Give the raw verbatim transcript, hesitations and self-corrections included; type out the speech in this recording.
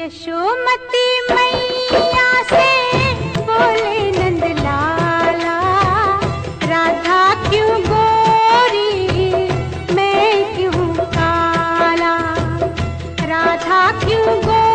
यशोमती मैया से बोले नंद लाला, राधा क्यों गोरी मैं क्यों काला, राधा क्यों गोरी